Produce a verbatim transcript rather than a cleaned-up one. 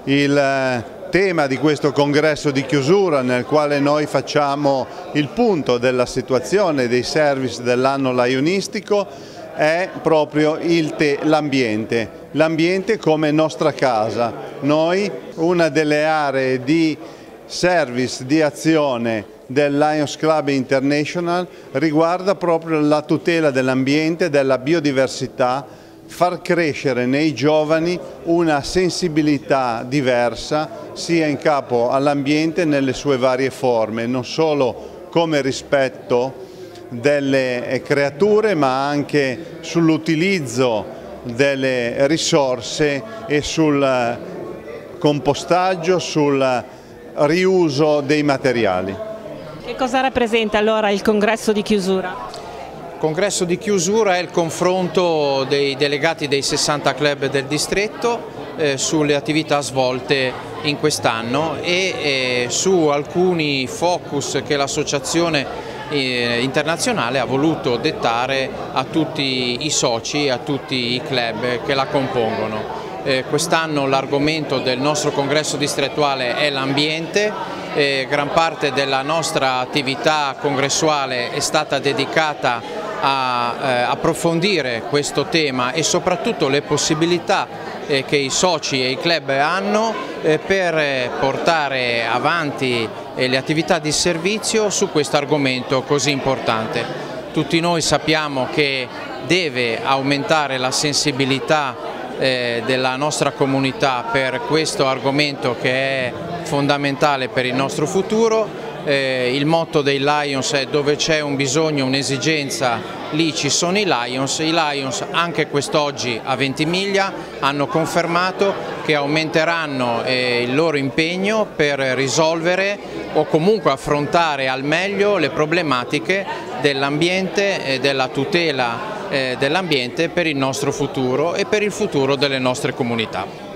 il tema di questo congresso di chiusura, nel quale noi facciamo il punto della situazione dei service dell'anno lionistico, è proprio l'ambiente, l'ambiente come nostra casa. Noi, una delle aree di service, di azione del Lions Club International riguarda proprio la tutela dell'ambiente, della biodiversità, far crescere nei giovani una sensibilità diversa sia in capo all'ambiente nelle sue varie forme, non solo come rispetto delle creature ma anche sull'utilizzo delle risorse e sul compostaggio, sul riuso dei materiali. Che cosa rappresenta allora il congresso di chiusura? Il congresso di chiusura è il confronto dei delegati dei sessanta club del distretto eh, sulle attività svolte in quest'anno e eh, su alcuni focus che l'associazione eh, internazionale ha voluto dettare a tutti i soci, a tutti i club che la compongono. Eh, quest'anno l'argomento del nostro congresso distrettuale è l'ambiente. Eh, gran parte della nostra attività congressuale è stata dedicata a eh, approfondire questo tema e soprattutto le possibilità eh, che i soci e i club hanno eh, per portare avanti eh, le attività di servizio su questo argomento così importante. Tutti noi sappiamo che deve aumentare la sensibilità eh, della nostra comunità per questo argomento che è fondamentale per il nostro futuro. Eh, il motto dei Lions è: dove c'è un bisogno, un'esigenza, lì ci sono i Lions. I Lions anche quest'oggi a Ventimiglia hanno confermato che aumenteranno eh, il loro impegno per risolvere o comunque affrontare al meglio le problematiche dell'ambiente e della tutela eh, dell'ambiente per il nostro futuro e per il futuro delle nostre comunità.